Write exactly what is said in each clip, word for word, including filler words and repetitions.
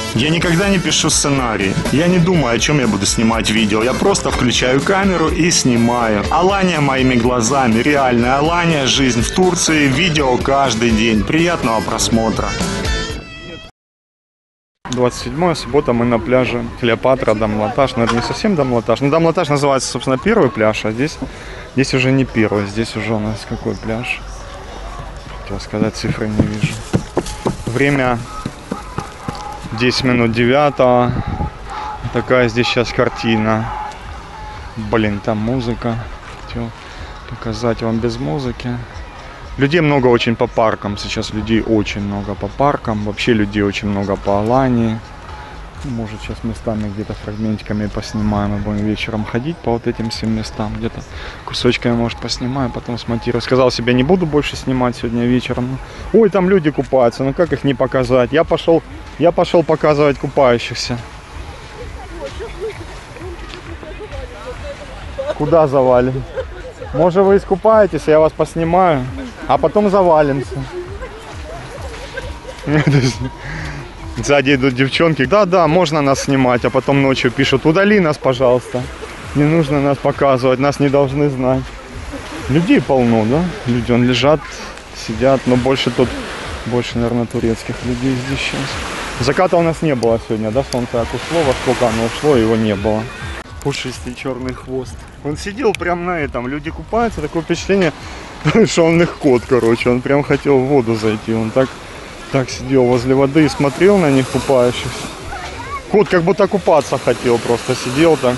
Я никогда не пишу сценарий. Я не думаю, о чем я буду снимать видео. Я просто включаю камеру и снимаю. Алания моими глазами. Реальная Алания. Жизнь в Турции. Видео каждый день. Приятного просмотра. двадцать седьмое, суббота, мы на пляже Клеопатра, Дамлатаж. Но это не совсем Дамлатаж. Ну, Дамлатаж называется, собственно, первый пляж, а здесь, здесь уже не первый. Здесь уже у нас какой пляж? Хотел сказать, цифры не вижу. Время десять минут девятого. Такая здесь сейчас картина. Блин, там музыка. Хотел показать вам без музыки. Людей много очень по паркам. Сейчас людей очень много по паркам. Вообще людей очень много по Алании. Может, сейчас местами где-то фрагментиками поснимаем. Мы будем вечером ходить по вот этим всем местам. Где-то кусочками, может, поснимаю, потом смонтирую. Сказал себе, не буду больше снимать сегодня вечером. Ой, там люди купаются. Ну как их не показать? Я пошел, я пошел показывать купающихся. Куда завалим? Может, вы искупаетесь, я вас поснимаю, а потом завалимся. Сзади идут девчонки. Да-да, можно нас снимать, а потом ночью пишут, удали нас, пожалуйста. Не нужно нас показывать, нас не должны знать. Людей полно, да? Люди он лежат, сидят, но больше тут, больше, наверное, турецких людей здесь сейчас. Заката у нас не было сегодня, да? Солнце как ушло, во сколько оно ушло, его не было. Пушистый черный хвост. Он сидел прямо на этом. Люди купаются, такое впечатление, что он их кот, короче. Он прям хотел в воду зайти. Он так, так сидел возле воды и смотрел на них купающихся. Кот как будто купаться хотел, просто сидел так.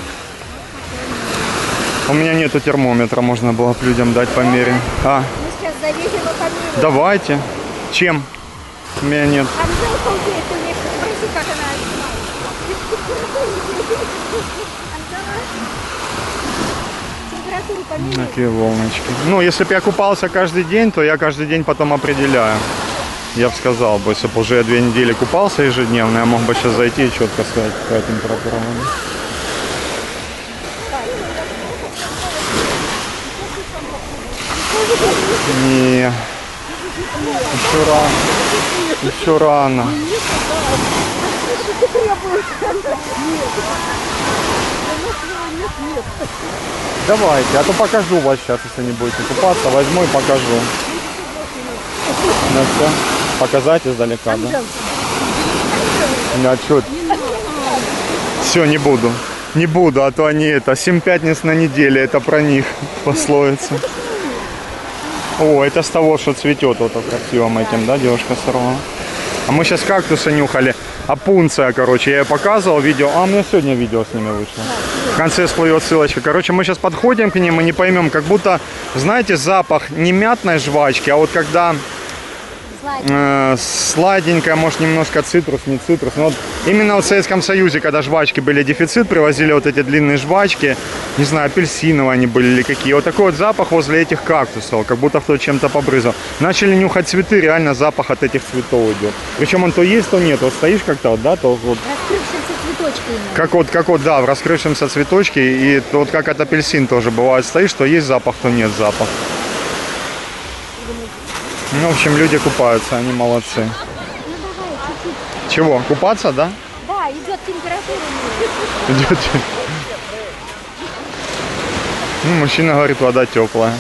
У меня нету термометра, можно было бы людям дать померить. А? Мы сейчас заедем и померяем. Давайте. Чем? У меня нет. Анжелка умеет, ты мне спроси, как она температуру померяем. Такие волночки. Ну, если бы я купался каждый день, то я каждый день потом определяю. Я бы сказал, бы, если бы уже я две недели купался ежедневно, я мог бы сейчас зайти и четко сказать, какая температура воды. Не, еще рано, еще рано. Давайте, а то покажу вас сейчас, если не будете купаться, возьму и покажу. Ну все, показать издалека, да? А что? Все, не буду. Не буду, а то они это, семь пятниц на неделе, это про них пословица. О, это с того, что цветет вот красивым этим, да, девушка сорвала. А мы сейчас кактусы нюхали. Апунция, короче, я ее показывал, видео. А, у меня сегодня видео с ними вышло. В конце всплывет ссылочка. Короче, мы сейчас подходим к ним и не поймем, как будто, знаете, запах не мятной жвачки, а вот когда э, сладенькая, может, немножко цитрус, не цитрус. Но вот именно вот в Советском Союзе, когда жвачки были дефицит, привозили вот эти длинные жвачки, не знаю, апельсиновые они были или какие. Вот такой вот запах возле этих кактусов, как будто кто чем-то побрызгал. Начали нюхать цветы, реально запах от этих цветов идет. Причем он то есть, то нет. Вот стоишь как-то, вот, да, то вот. Раскрывшиеся цветочки. Как вот, как вот, да, в раскрывшемся цветочке. И то, вот как от апельсин тоже бывает, стоишь, то есть запах, то нет запах. Ну, в общем, люди купаются, они молодцы. Ну давай, чуть-чуть. Чего, купаться, да? Да, идет температура. Идет. Ну, мужчина говорит, вода теплая.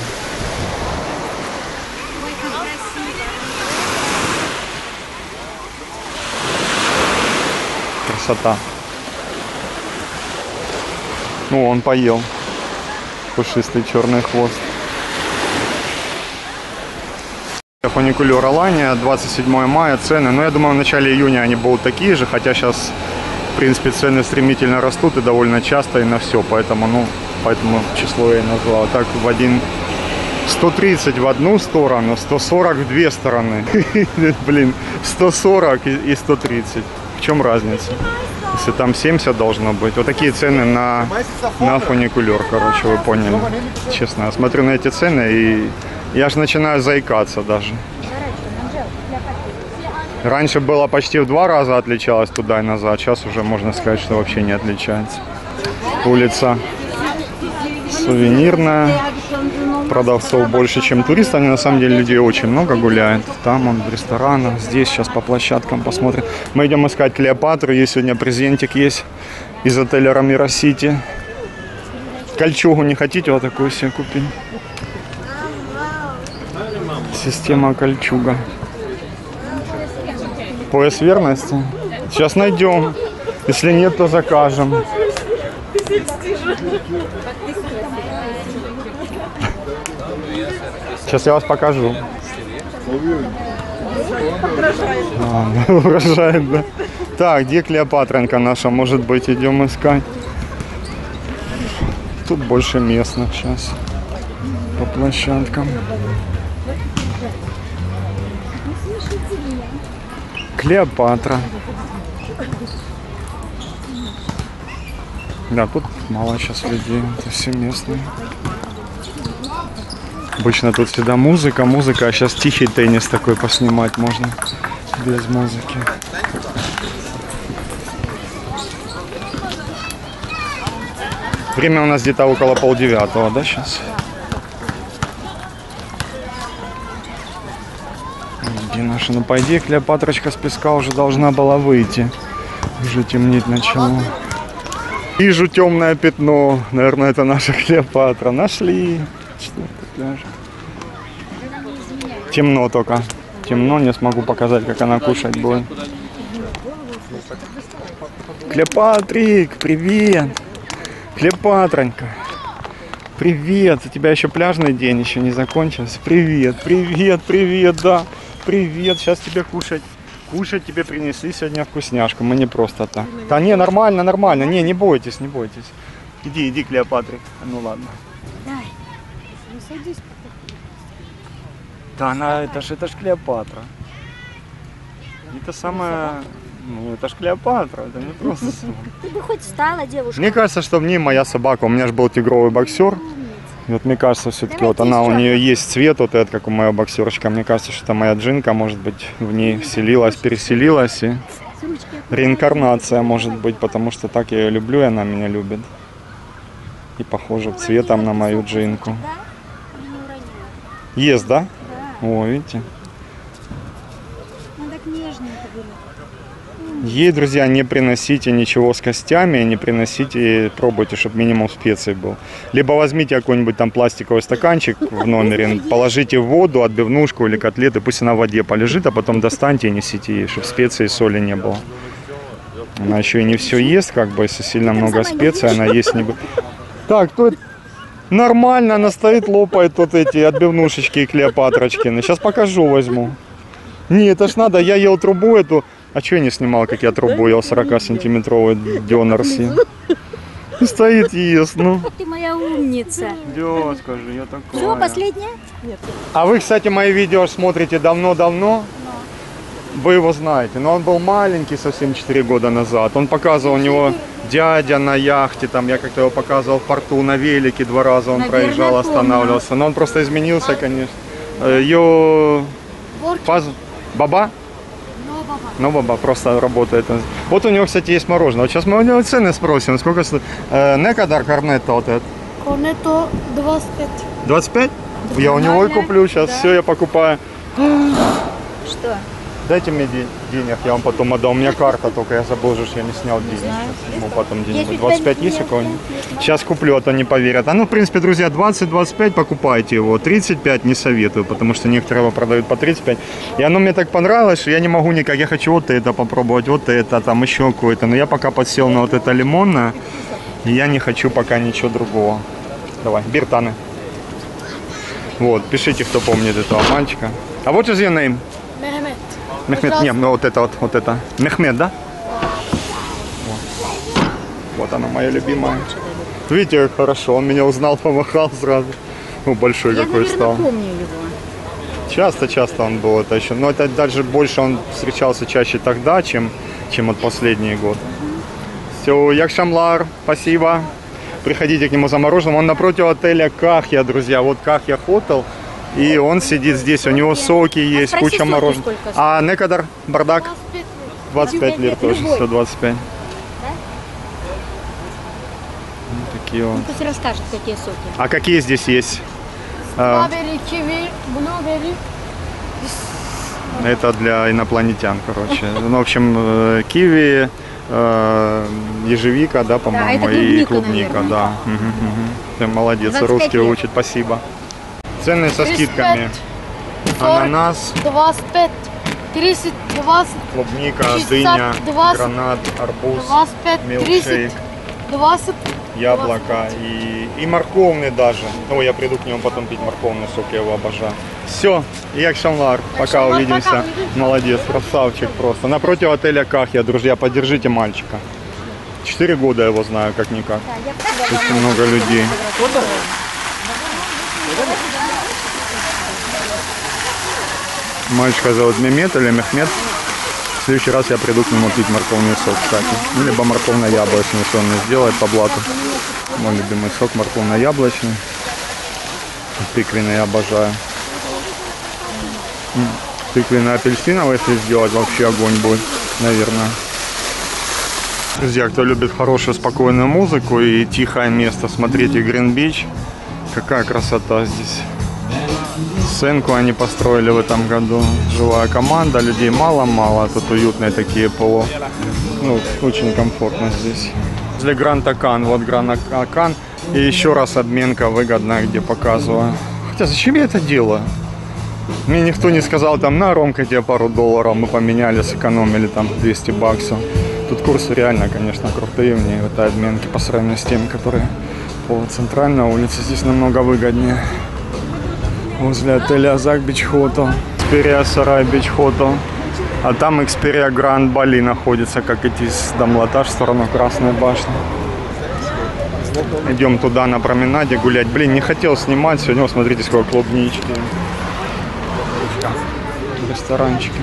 Красота. Ну, он поел. Пушистый черный хвост. Фуникулер Алания, двадцать седьмое мая, цены. Но я думаю, в начале июня они будут такие же, хотя сейчас, в принципе, цены стремительно растут и довольно часто и на все. Поэтому, ну, поэтому число я и назвал. Так, в один... сто тридцать в одну сторону, сто сорок в две стороны. Блин, сто сорок и сто тридцать. В чем разница? Если там семьдесят должно быть. Вот такие цены на, на фуникулер, короче, вы поняли. Честно, я смотрю на эти цены и я же начинаю заикаться даже. Раньше было почти в два раза отличалось туда и назад. Сейчас уже можно сказать, что вообще не отличается. Улица Сувенирная. продавцов больше, чем туристов. На самом деле людей очень много гуляет. Там он в ресторанах, здесь сейчас по площадкам посмотрим. Мы идем искать Клеопатру. Есть сегодня презентик есть из отеля Рамира Сити. Кольчугу не хотите вот такую себе купить? Система кольчуга. Пояс верности. Сейчас найдем. Если нет, то закажем. Сейчас я вас покажу. А, угрожает, да? Так, где Клеопатренко наша? Может быть, идем искать. Тут больше местных сейчас. По площадкам. Клеопатра. Да, тут мало сейчас людей, это все местные. Обычно тут всегда музыка, музыка, а сейчас тихий теннис такой поснимать можно, без музыки. Время у нас где-то около полдевятого, да, сейчас? Где наша? Ну, по идее, Клеопатрочка с песка уже должна была выйти. Уже темнеть начало. Вижу темное пятно. Наверное, это наша Клеопатра. Нашли. Темно только. Темно, не смогу показать, как она кушать будет. Клеопатрик, привет. Клеопатронька. Привет. У тебя еще пляжный день еще не закончился. Привет, привет, привет, да. Привет. Сейчас тебе кушать. Кушать тебе принесли сегодня вкусняшку. Мы не просто так. Да не, нормально, нормально. Не, не бойтесь, не бойтесь. Иди, иди, Клеопатрик. Ну ладно. Дай. Ну садись. Да она, это ж, это ж Клеопатра. Это самая, ну это ж Клеопатра, это не просто собака. Ты бы хоть встала, девушка. Мне кажется, что в ней моя собака. У меня же был тигровый боксер. И вот мне кажется, все-таки вот она, у нее есть цвет вот этот, как у моего боксерочка. Мне кажется, что это моя джинка, может быть, в ней вселилась, переселилась. И реинкарнация может быть, потому что так я ее люблю, и она меня любит. И похоже цветом на мою джинку. Есть, да? О, видите? Он так нежно это было. Ей, друзья, не приносите ничего с костями, не приносите, пробуйте, чтобы минимум специй был. Либо возьмите какой-нибудь там пластиковый стаканчик в номере, положите в воду, отбивнушку или котлеты, пусть она в воде полежит, а потом достаньте и несите ей, чтобы специй и соли не было. Она еще и не все ест, как бы, если сильно много специй, она есть не будет. Так, кто это? Нормально, она стоит, лопает вот эти отбивнушечки и Клеопатрочкины. Сейчас покажу, возьму. Не, это ж надо, я ел трубу эту. А что я не снимал, как я трубу ел сорокасантиметровый Дёнерси? Стоит, ест, ну. Ты моя умница. Да, скажи, я такой. Все, последняя? А вы, кстати, мои видео смотрите давно-давно? Вы его знаете, но он был маленький совсем четыре года назад. Он показывал, у него дядя на яхте, там я как-то его показывал в порту на велике, два раза он Наверное, проезжал, останавливался. Но он просто изменился, конечно. Ее фаз... Баба? Ну, баба просто работает. Вот у него, кстати, есть мороженое. Вот сейчас мы у него цены спросим. Сколько стоит? Э, Некадар корнетто вот этот? Корнетто двадцать пять. двадцать пять? Я у него и куплю сейчас. Да. Все, я покупаю. Что? Дайте мне де- денег, я вам потом отдам. У меня карта только, я забыл же, что я не снял денег. Ну, потом денег. двадцать пять есть у кого-нибудь? Сейчас куплю, а то не поверят. А ну, в принципе, друзья, двадцать-двадцать пять покупайте его. тридцать пять не советую, потому что некоторые его продают по тридцать пять. И оно мне так понравилось, что я не могу никак. Я хочу вот это попробовать, вот это, там еще какое-то. Но я пока подсел на вот это лимонное, и я не хочу пока ничего другого. Давай, биртаны. Вот, пишите, кто помнит этого мальчика. А вот is your name? Мехмед. Мехмед, не, ну вот это вот, вот это. Мехмед, да? Вот, вот она, моя любимая. Видите, как хорошо, он меня узнал, помахал сразу. Ну, большой Я, какой наверное, стал. помню его. Часто-часто он был это еще. Но это даже больше он встречался чаще тогда, чем, чем вот последний год. Все, Якшамлар, спасибо. Приходите к нему за мороженым. Он напротив отеля Кахья, друзья. Вот Кахья Хотел. И он сидит здесь, у него соки есть, а куча мороженого. А Некадар, бардак? двадцать пять лир тоже, все двадцать пять. Да? Вот такие вот. Ну, пусть расскажет, какие соки. А какие здесь есть? А, Strawberry, kiwi, blueberry. это для инопланетян, короче. Ну, в общем, э, киви, э, ежевика, да, по-моему, это и клубника, клубника, наверное. да. Мгм, мгм. Ты молодец, двадцать пять русский лет. учит, спасибо. Цены со скидками. сорок, Ананас, двадцать пять, тридцать, двадцать, клубника, шестьдесят, дыня, двадцать, гранат, арбуз, двадцать пять, милкшейк, тридцать, двадцать. яблоко и, и морковный даже. Ну, я приду к нему потом пить морковный сок, я его обожаю. Все, Якшамлар, пока Якшамлар, увидимся. пока увидимся. Молодец, красавчик просто. Напротив отеля Кахья, друзья, поддержите мальчика. Четыре года его знаю, как-никак. Очень много людей. Мальчика зовут Мемет или Мехмед. В следующий раз я приду к нему пить морковный сок, кстати. Ну, либо морковно-яблочный, если он мне сделает по блату. Мой любимый сок морковно-яблочный. Тыквенный я обожаю. М, Тыквенно-апельсиновый, если сделать, вообще огонь будет, наверное. Друзья, кто любит хорошую, спокойную музыку и тихое место, смотрите Green Beach. Какая красота здесь. Сценку они построили в этом году. Живая команда, людей мало-мало. Тут уютные такие полу. Ну, очень комфортно здесь. Для Гранд Акан. Вот Гранд Акан. И еще раз обменка выгодная, где показываю. Хотя зачем я это делаю? Мне никто не сказал, там, на, Ромка, тебе пару долларов мы поменяли, сэкономили там двести баксов. Тут курсы реально, конечно, крутые мне в этой обменке по сравнению с теми, которые по центральной улице. Здесь намного выгоднее. Возле отеля Азак Бич Хотел, Xperia Сарай Бич Хотел. А там Xperia Гранд Бали находится, как идти с Дамлатаж в сторону Красной башни. Идем туда на променаде гулять. Блин, не хотел снимать сегодня. Вот смотрите, сколько клубнички. Ресторанчики.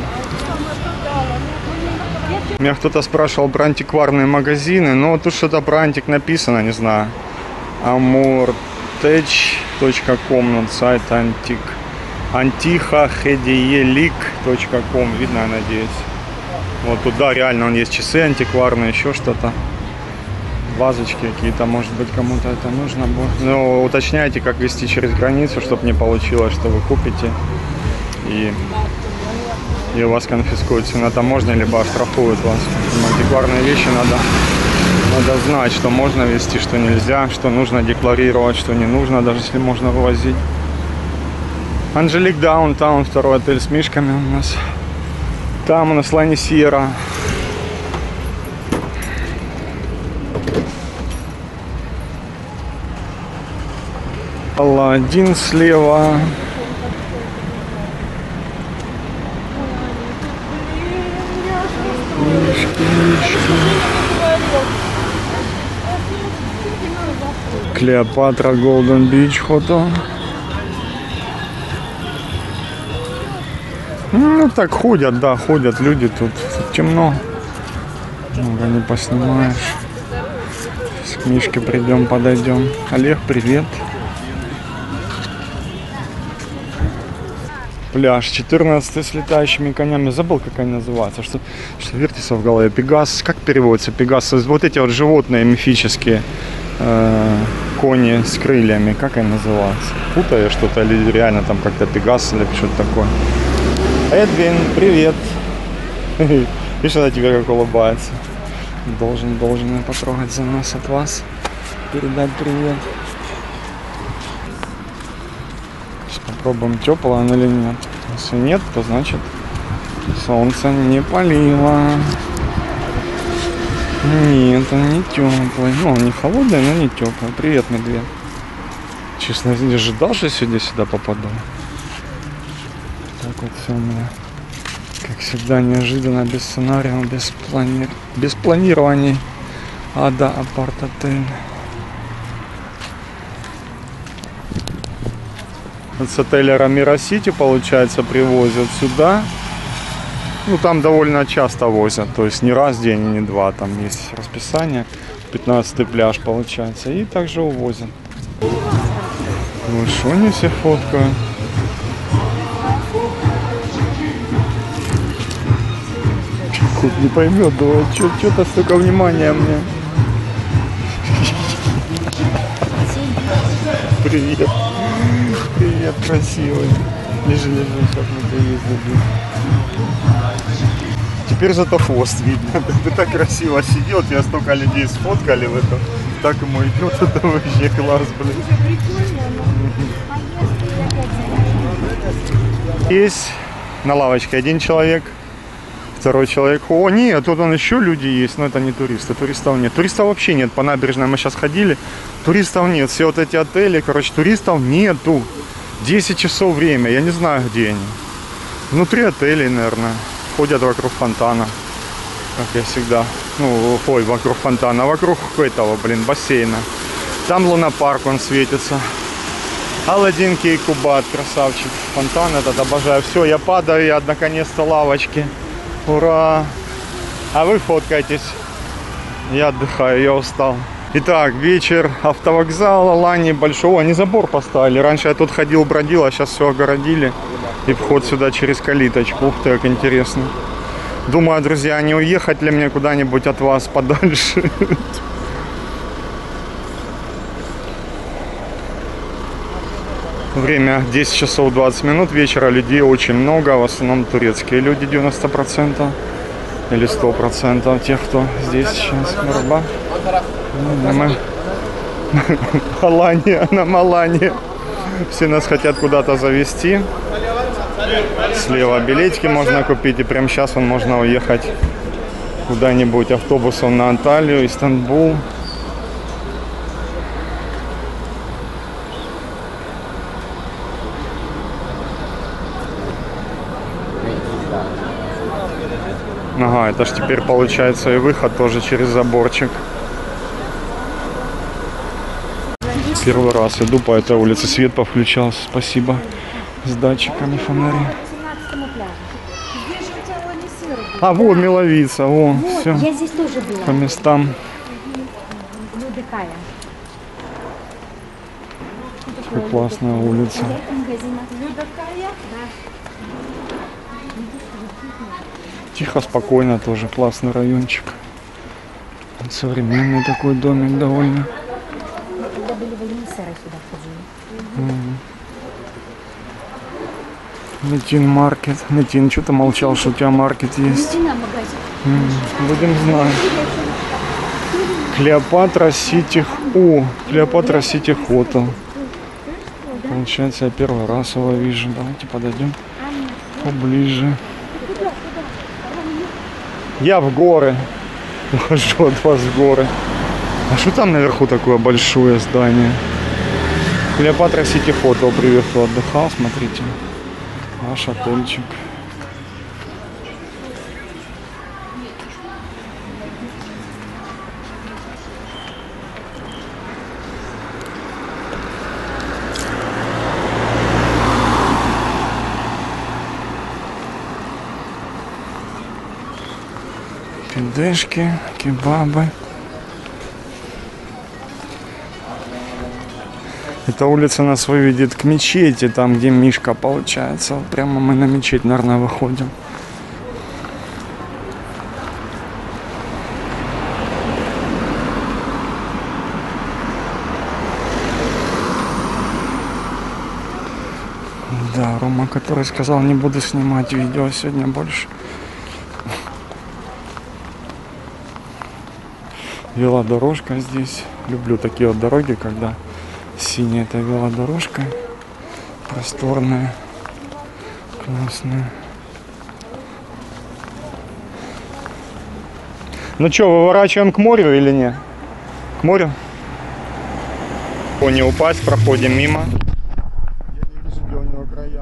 Меня кто-то спрашивал про антикварные магазины. Но тут что-то про антик написано, не знаю. Амуртеч точка ком, ну, сайт антик. антихахэдиелик точка ком. Видно, я надеюсь. Вот туда реально он есть часы антикварные, еще что-то. Вазочки какие-то, может быть, кому-то это нужно будет. Но уточняйте, как везти через границу, чтобы не получилось, что вы купите и, и у вас конфискуют все на таможне, либо оштрафуют вас. Антикварные вещи надо, надо знать, что можно везти, что нельзя, что нужно декларировать, что не нужно, даже если можно вывозить. Анжелик Даунтаун, второй отель с мишками у нас. Там у нас Лани Сьерра. Алладин слева. Мишки, мишки. Клеопатра Голден Бич Хотел. Ну так ходят, да, ходят люди тут. Тут темно. Много не поснимаешь. Сейчас к Мишке придем, подойдем. Олег, привет. Пляж четырнадцатый с летающими конями. Забыл, как они называются. Что, что вертится в голове. Пегас. Как переводится? Пегас. Вот эти вот животные мифические. Э, кони с крыльями. Как они называются? Путаю что-то или реально там как-то Пегас или что-то такое. Эдвин, привет. Видишь, она тебе как улыбается. Должен, должен я потрогать за нас от вас. Передать привет. Сейчас попробуем, тепло он или нет. Если нет, то значит солнце не палило. Нет, он не теплый. Ну, он не холодный, но не теплый. Привет, медведь. Честно, не ожидал, что сегодня сюда попаду. Так вот все у меня, как всегда, неожиданно, без сценария, без, плани... без планирований. Ада апарт-отель. Вот с отеля Рамира Сити, получается, привозят сюда. Ну, там довольно часто возят, то есть не раз в день, не два, там есть расписание. пятнадцатый пляж, получается, и также увозят. Ну что, они все фоткают. Кот не поймет, думает, что-то столько внимания мне. Привет. Привет, красивый. Лежи, лежи, сейчас мы тебе есть дадим. Теперь зато хвост видно. Ты так красиво сидел, тебя столько людей сфоткали в этом. Так ему идет, это вообще класс, блин. Есть на лавочке один человек, второй человек. О, нет, тут он еще люди есть, но это не туристы. Туристов нет. Туристов вообще нет. По набережной мы сейчас ходили. Туристов нет. Все вот эти отели, короче, туристов нету. десять часов время. Я не знаю, где они. Внутри отелей, наверное. Ходят вокруг фонтана. Как я всегда. Ну, ой, вокруг фонтана. Вокруг этого, блин, бассейна. Там лунопарк, он светится. Аладдин Кейкубат, красавчик. Фонтан этот обожаю. Все, я падаю, я наконец-то лавочки. Ура! А вы фоткаетесь. Я отдыхаю, я устал. Итак, вечер, автовокзал, Алании большого. Они забор поставили. Раньше я тут ходил, бродил, а сейчас все огородили. И вход сюда через калиточку. Ух ты, как интересно. Думаю, друзья, не уехать ли мне куда-нибудь от вас подальше? Время десять часов двадцать минут вечера. Людей очень много. В основном турецкие люди, девяносто процентов. Или сто процентов тех, кто здесь сейчас. Мерба. Мы... Алания, нам Алания. Все нас хотят куда-то завести. Слева билетики можно купить. И прямо сейчас вон можно уехать куда-нибудь автобусом на Анталию, Истанбул. Ага, это ж теперь получается и выход тоже через заборчик. Первый раз иду по этой улице, свет повключался, спасибо. С датчиками фонари. А, вот Миловица, о, Вот, все. я здесь тоже была. По местам. Людыкая. Такая классная улица. Людыкая? Да. Тихо, спокойно тоже, классный райончик. Современный такой домик довольно. Когда были военсеры сюда ходили. Нетин маркет. Нетин, что ты молчал, что у тебя маркет есть? Иди на магазин. М, Будем знать. Клеопатра Сити. О, Клеопатра Сити Хотел. Получается, я первый раз его вижу. Давайте подойдем поближе. Я в горы. Ухожу от вас в горы. А что там наверху такое большое здание? Клеопатра Сити Хотел. Привет, кто отдыхал, смотрите. Наш отельчик. Пюрешки, кебабы. Эта улица нас выведет к мечети, там где Мишка получается. Вот прямо мы на мечеть, наверное, выходим. Да, Рома, который сказал, не буду снимать видео сегодня больше. Велодорожка здесь. Люблю такие вот дороги, когда синяя это велодорожка. Просторная. Классная. Ну что, выворачиваем к морю или не? К морю? О, не упасть, проходим мимо. Я не вижу, где у него края.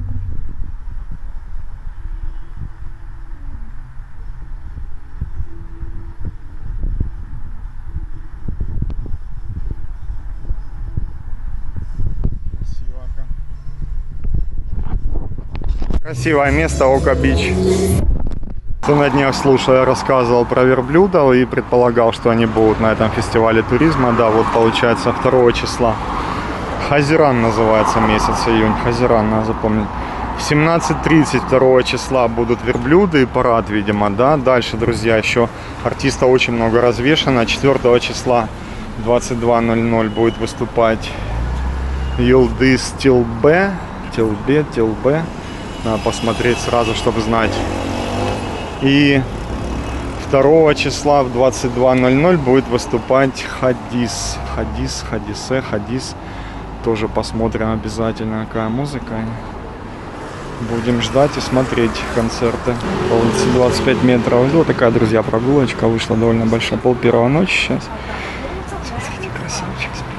Красивое место, Ока-Бич. Кто на днях, слушал, я рассказывал про верблюдов и предполагал, что они будут на этом фестивале туризма. Да, вот получается второго числа. Хазиран называется месяц, июнь. Хазиран, надо запомнить. В семнадцать тридцать второго числа будут верблюды и парад, видимо, да. Дальше, друзья, еще артистов очень много развешано. четвёртого числа двадцать два ноль ноль будет выступать Йылдыз Тилбе, Тилбе, Тилбе. Надо посмотреть сразу, чтобы знать. И второго числа в двадцать два ноль ноль будет выступать Хадис. Хадис, Хадисе, Хадис. Тоже посмотрим обязательно, какая музыка. Будем ждать и смотреть концерты. По улице двадцать пять метров. Вот такая, друзья, прогулочка. Вышла довольно большая. Пол первого ночи сейчас. Смотрите, красавчик спит.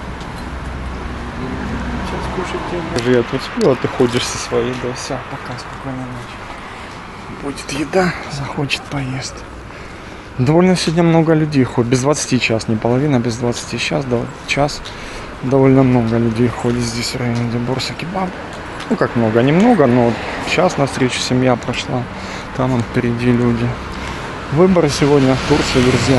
Сейчас кушать. Я тут сплю, а ты ходишь со своей. Да все, пока, спокойной ночи. Будет еда, захочет поест. Довольно сегодня много людей ходит. Без двадцати час, не половина, без двадцати час, да, час. Довольно много людей ходит здесь в районе, где Борса Кебаб. Ну как много, немного, но сейчас навстречу семья прошла. Там он впереди люди. Выборы сегодня в Турции, друзья.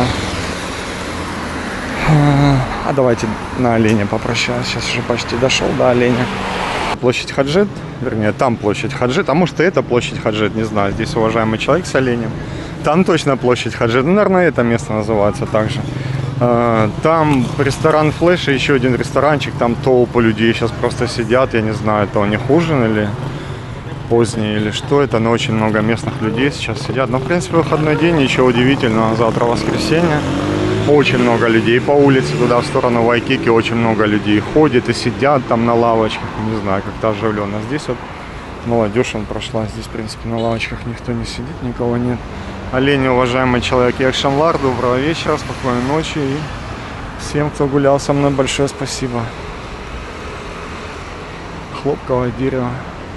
А давайте на Оленя попрощаюсь. Сейчас уже почти дошел до Оленя. Площадь Хаджет, вернее, там площадь Хаджет, а может и это площадь Хаджет, не знаю. Здесь уважаемый человек с оленем. Там точно площадь Хаджет, ну, наверное, это место называется также. Там ресторан Флэш и еще один ресторанчик, там толпы людей сейчас просто сидят, я не знаю, это у них ужин или поздний или что это, но очень много местных людей сейчас сидят. Но в принципе выходной день, ничего удивительного, завтра воскресенье. Очень много людей по улице, туда в сторону Вайкики очень много людей ходит и сидят там на лавочках, не знаю, как-то оживленно. Здесь вот молодежь он прошла, здесь в принципе на лавочках никто не сидит, никого нет. Олень, уважаемый человек, я Шамлар, доброго вечера, спокойной ночи и всем, кто гулял со мной, большое спасибо. Хлопковое дерево.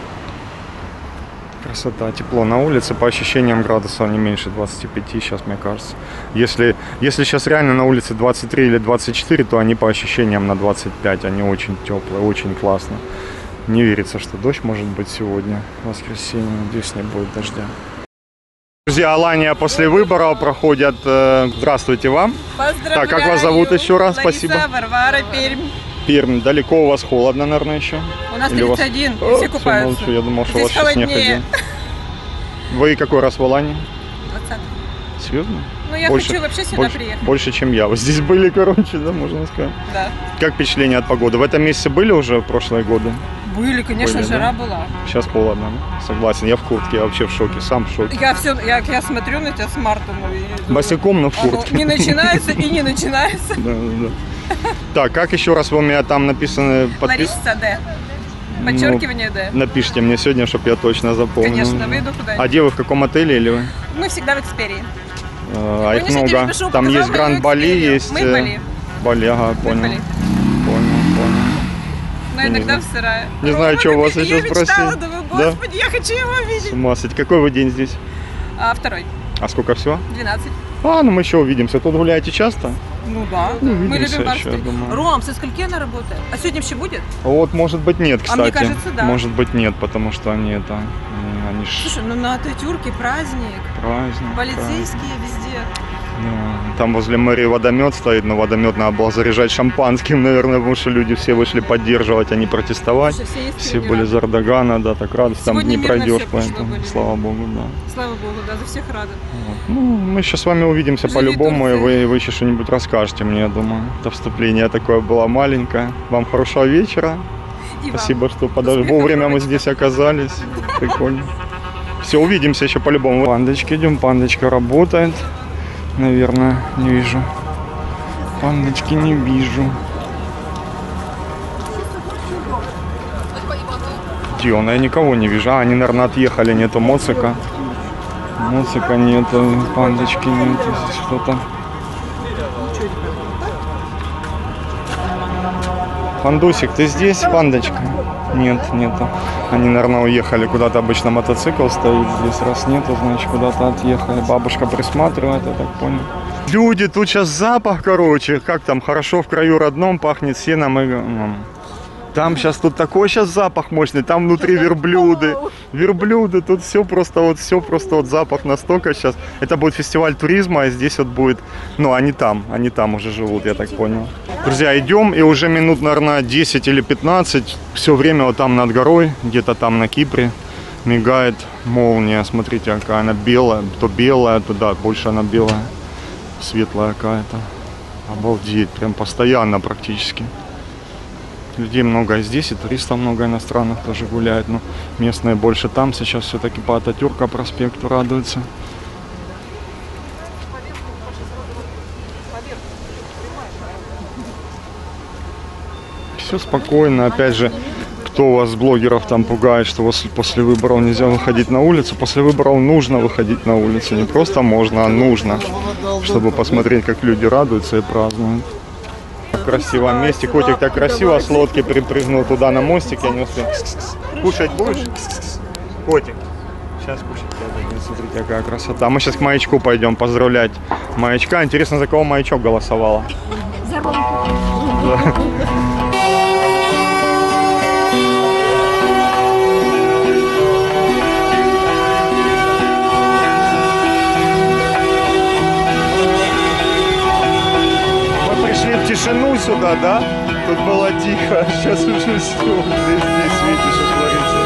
Красота, тепло на улице, по ощущениям градусов не меньше двадцати пяти сейчас, мне кажется. Если, если сейчас реально на улице двадцать три или двадцать четыре, то они по ощущениям на двадцать пять, они очень теплые, очень классно. Не верится, что дождь может быть сегодня, в воскресенье, надеюсь, не будет дождя. Друзья, Алания после выборов проходят. Здравствуйте вам. Поздравляю. Так, как вас зовут еще раз? Лариса, Спасибо. Варвара, Пермь. Пермь. Далеко у вас холодно, наверное, еще? У нас Или тридцать один, вас... все О, купаются. Молчу. Я думал, что Здесь у вас сейчас снег холоднее. один. Вы какой раз в Алании? двадцатый. Серьезно? Ну, я больше, хочу вообще сюда больше, приехать. Больше, чем я. Вы здесь были, короче, да, можно сказать. Да. Как впечатление от погоды? В этом месяце были уже в прошлые годы? Были, конечно, Были, жара да? была. Сейчас холодно, да? Согласен. Я в куртке, я вообще в шоке, сам в шоке. Я все, я, я смотрю на тебя с марта. Ну, и думаю, Босиком, но в оно куртке. не начинается и не начинается. Да, да, да. Так, как еще раз вы у меня там написаны подпис... Лариса Д. Подчеркивание Д. Напишите мне сегодня, чтобы я точно запомнил. Конечно, выйду куда-нибудь. А где вы, в каком отеле или вы? Мы всегда в Эксперии. А их Помнишь, я тебе много. пишу, Там показала есть мою Гранд Бали, Эксперию? есть... Мы в э, Бали. Бали, ага, Мы в понял. Бали. Понял, понял. Но Я не иногда знаю. в сарае. Не знаю, О, что у вас как еще я мечтала, спросить. думаю, Да? господи, я хочу его С видеть. ума сойти. Какой вы день здесь? А второй, А сколько всего? двенадцать. А, ну мы еще увидимся. Тут гуляете часто? Ну да, Ну, мы увидимся любим еще, барсты. думаю. Ром, со скольки она работает? А сегодня вообще будет? Вот, может быть, нет, А кстати. мне кажется, да. Может быть, нет, потому что они это... Они ж Слушай, ну на Ататюрке праздник, праздник. полицейские везде. Да. Там возле мэрии водомет стоит, но водомет надо было заряжать шампанским, наверное, потому что люди все вышли поддерживать, а не протестовать. Слушай, все есть Все тренера. были за Эрдогана, да, так радость, там Сегодня не мирно пройдешь, все пошло, поэтому, были. слава богу, да. Слава богу, да, за всех рады. Вот. Ну, мы еще с вами увидимся Живи по-любому, и Турция. вы, вы еще что-нибудь расскажете мне, я думаю. Это вступление такое было маленькое. Вам хорошего вечера. И вам. Спасибо, что подожди. Успехов, Вовремя мы Ромочка. здесь оказались. Прикольно. Все, увидимся еще по-любому. Пандочки, идем, пандочка работает. Наверное, не вижу. Пандочки не вижу. Где он? Я никого не вижу. А, они, наверное, отъехали. Нету моцика. Моцика нету, пандочки нету. Здесь что-то. Пандусик, ты здесь, пандочка? Нет, нету. Они, наверное, уехали. Куда-то обычно мотоцикл стоит. Здесь раз нету, значит, куда-то отъехали. Бабушка присматривает, я так понял. Люди, тут сейчас запах, короче. Как там, хорошо в краю родном, пахнет сеном и... м. Там сейчас тут такой сейчас запах мощный. Там внутри верблюды. Верблюды, тут все просто вот, все просто вот запах настолько сейчас. Это будет фестиваль туризма, а здесь вот будет... Ну, они там, они там уже живут, я так понял. Друзья, идем, и уже минут, наверное, десять или пятнадцать, все время вот там над горой, где-то там на Кипре, мигает молния. Смотрите, какая она белая, то белая, то да, больше она белая, светлая какая-то. Обалдеть, прям постоянно практически. людей много и здесь, и туристов много иностранных тоже гуляет. Но местные больше там. Сейчас все-таки по Ататюрка проспекту радуются. Все спокойно. Опять же, кто у вас блогеров там пугает, что после, после выборов нельзя выходить на улицу. После выборов нужно выходить на улицу. Не просто можно, а нужно. Чтобы посмотреть, как люди радуются и празднуют. В красивом месте. Котик так красиво с лодки припрыгнул туда на мостик. Я не успел. Кушать будешь? Котик. Сейчас кушать я. Смотрите, какая красота. Мы сейчас к маячку пойдем поздравлять маячка. Интересно, за кого маячок голосовала? За Ромку. Да. Тишину сюда, да? Тут было тихо, сейчас уже все, везде светишь, что творится.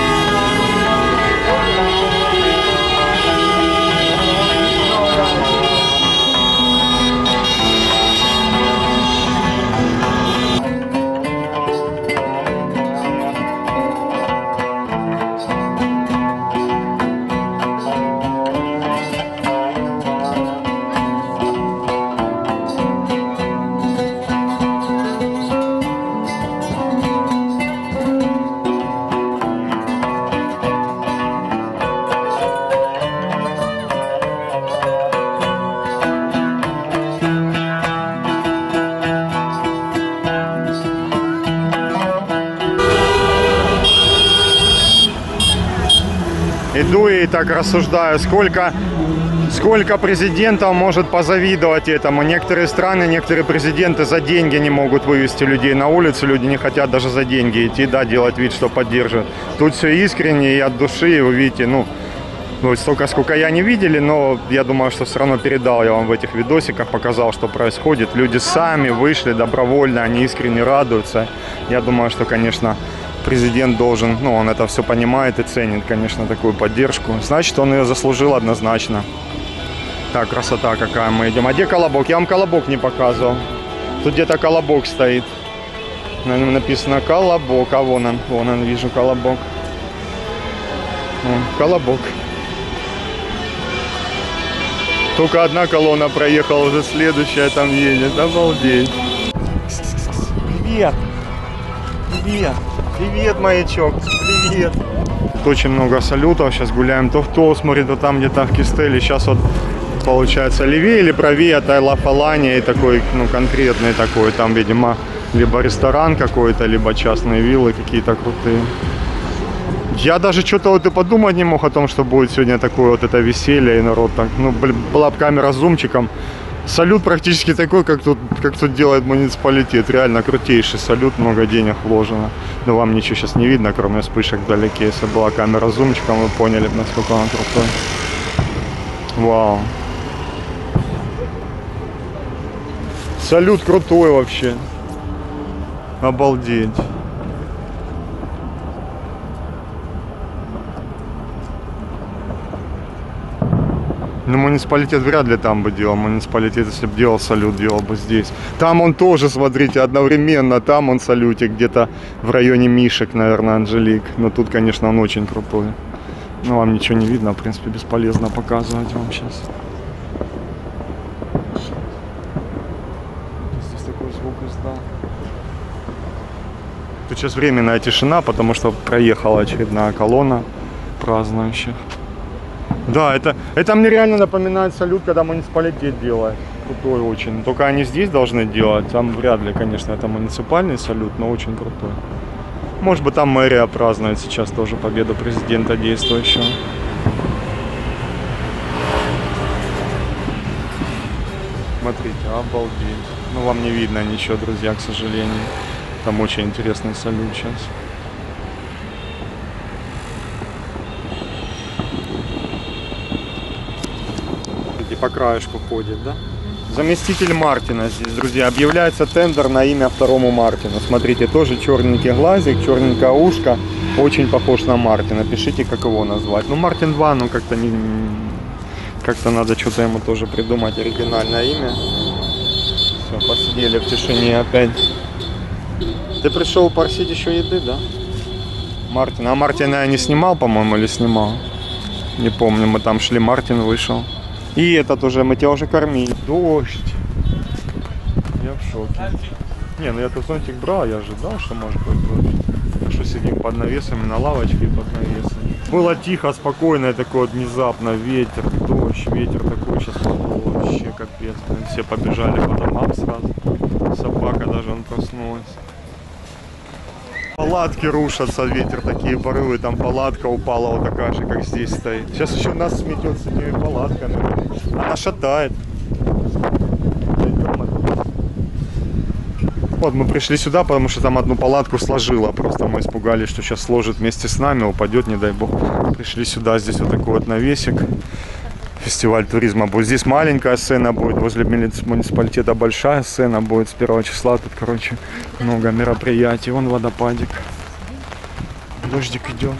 Иду и так рассуждаю, сколько, сколько президентов может позавидовать этому. Некоторые страны, некоторые президенты за деньги не могут вывести людей на улицу, люди не хотят даже за деньги идти, да, делать вид, что поддерживают. Тут все искренне и от души, вы видите, ну, ну, столько, сколько я не видели, но я думаю, что все равно передал я вам в этих видосиках, показал, что происходит. Люди сами вышли добровольно, они искренне радуются. Я думаю, что, конечно, президент должен, ну, он это все понимает и ценит, конечно, такую поддержку. Значит, он ее заслужил однозначно. Так, красота какая, мы идем. А где колобок? Я вам колобок не показывал. Тут где-то колобок стоит. На нем написано колобок, а вон он, вон он, вижу колобок. Вон, колобок. Только одна колонна проехала, уже следующая там едет. Обалдеть. Привет! Привет! Привет, маячок! Привет! Тут очень много салютов. Сейчас гуляем то в то, смотрит, то там где-то в Кистеле. Сейчас вот получается левее или правее от Айла-Фалани. И такой, ну, конкретный такой. Там, видимо, либо ресторан какой-то, либо частные виллы какие-то крутые. Я даже что-то вот и подумать не мог о том, что будет сегодня такое вот это веселье и народ так. Ну, блин, была бы камера с зумчиком. Салют практически такой, как тут, как тут делает муниципалитет. Реально крутейший салют, много денег вложено. Но вам ничего сейчас не видно, кроме вспышек вдалеке. Если была камера с зумчиком, вы поняли, насколько она крутой. Вау. Салют крутой вообще. Обалдеть. Ну, муниципалитет вряд ли там бы делал. Муниципалитет, если бы делал салют, делал бы здесь. Там он тоже, смотрите, одновременно. Там он салютик где-то в районе Мишек, наверное, Анжелик. Но тут, конечно, он очень крутой. Ну, вам ничего не видно, в принципе, бесполезно показывать вам сейчас. Здесь такой звук издал. Тут сейчас временная тишина, потому что проехала очередная колонна празднующих. Да, это, это мне реально напоминает салют, когда муниципалитет делает. Крутой очень. Только они здесь должны делать. Там вряд ли, конечно, это муниципальный салют, но очень крутой. Может быть, там мэрия празднует сейчас тоже победу президента действующего. Смотрите, обалдеть. Ну, вам не видно ничего, друзья, к сожалению. Там очень интересный салют сейчас. По краешку ходит, да? Заместитель Мартина здесь, друзья. Объявляется тендер на имя второму Мартину. Смотрите, тоже черненький глазик, черненькое ушко. Очень похож на Мартина. Пишите, как его назвать. Ну, Мартин два, ну, как-то не... Как-то надо что-то ему тоже придумать оригинальное имя. Все, посидели в тишине опять. Ты пришел просить еще еды, да? Мартин. А Мартина я не снимал, по-моему, или снимал? Не помню, мы там шли, Мартин вышел. И этот уже, мы тебя уже кормили. Дождь. Я в шоке. Не, ну я-то зонтик брал, я ожидал, что может быть дождь. Так что сидим под навесами, на лавочке под навесами. Было тихо, спокойно, и такой вот внезапно ветер, дождь, ветер такой сейчас вообще капец. Все побежали по домам сразу. Собака даже он проснулась. Палатки рушатся, ветер, такие порывы, там палатка упала вот такая же, как здесь стоит. Сейчас еще нас сметет с этими палатками. Она шатает. Вот мы пришли сюда, потому что там одну палатку сложила. Просто мы испугались, что сейчас сложит вместе с нами, упадет, не дай бог. Пришли сюда, здесь вот такой вот навесик. Фестиваль туризма будет. Здесь маленькая сцена будет, возле муниципалитета большая сцена будет с первого числа. Тут, короче, много мероприятий. Вон водопадик. Дождик идет.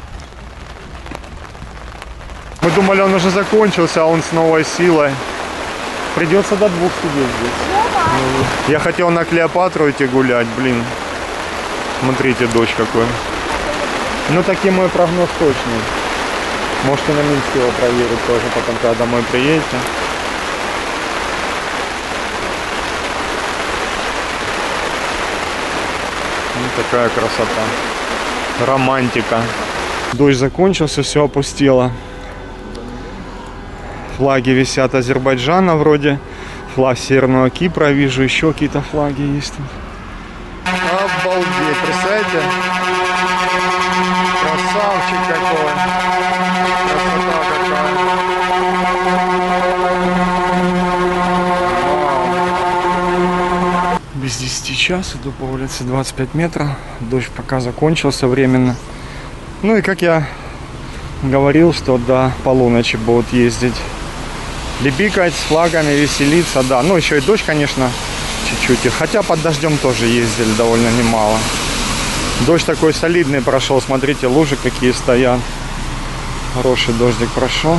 Мы думали, он уже закончился, а он с новой силой. Придется до двух сидеть здесь. Я хотел на Клеопатру идти гулять, блин. Смотрите, дождь какой. Ну, такой мой прогноз точный. Можете на Минск его проверить тоже, потом, когда домой приедете. Ну, такая красота. Романтика. Дождь закончился, все опустело. Флаги висят Азербайджана вроде. Флаг Северного Кипра вижу, еще какие-то флаги есть тут. Обалдеть, представляете? Красавчик какой. Красота какая. Вау. Без десяти час иду по улице, двадцать пять метров. Дождь пока закончился временно. Ну и как я говорил, что до полуночи будут ездить. Лебикать с флагами, веселиться, да. Ну, еще и дождь, конечно, чуть-чуть. Хотя под дождем тоже ездили довольно немало. Дождь такой солидный прошел. Смотрите, лужи какие стоят. Хороший дождик прошел.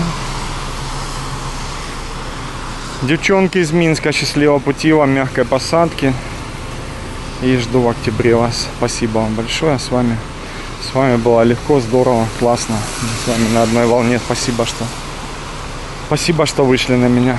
Девчонки из Минска, счастливого пути вам, мягкой посадки. И жду в октябре вас. Спасибо вам большое. С вами, с вами было легко, здорово, классно. С вами на одной волне. Спасибо, что... Спасибо, что вышли на меня.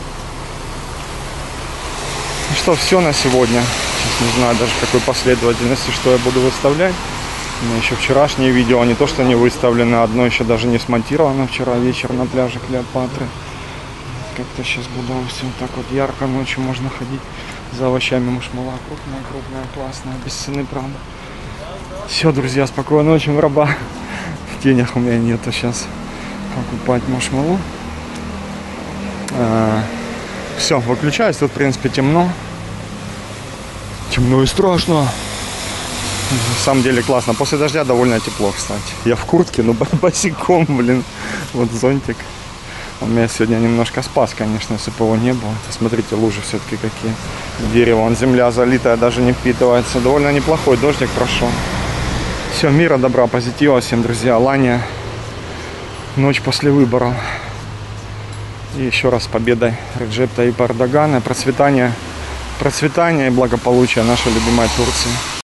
Ну что, все на сегодня. Сейчас не знаю даже в какой последовательности, что я буду выставлять. У меня еще вчерашнее видео, не то что не выставлено, одно еще даже не смонтировано вчера вечер на пляже Клеопатры. Как-то сейчас буду все так вот ярко, ночью можно ходить за овощами. Мушмула крупная, крупная, классная, без цены, правда. Все, друзья, спокойной ночи, раба. В тенях у меня нету сейчас покупать мушмулу. А, все, выключаюсь. Тут, в принципе, темно. Темно и страшно. На самом деле классно. После дождя довольно тепло, кстати. Я в куртке, но босиком, блин. Вот зонтик. Он меня сегодня немножко спас, конечно, если бы его не было. Смотрите, лужи все-таки какие. Дерево, вон земля залитая, даже не впитывается. Довольно неплохой дождик прошел. Все, мира, добра, позитива всем, друзья. Алания. Ночь после выборов. И еще раз с победой Реджеп Таyyипа Эрдогана. Процветания, процветания и благополучия нашей любимой Турции.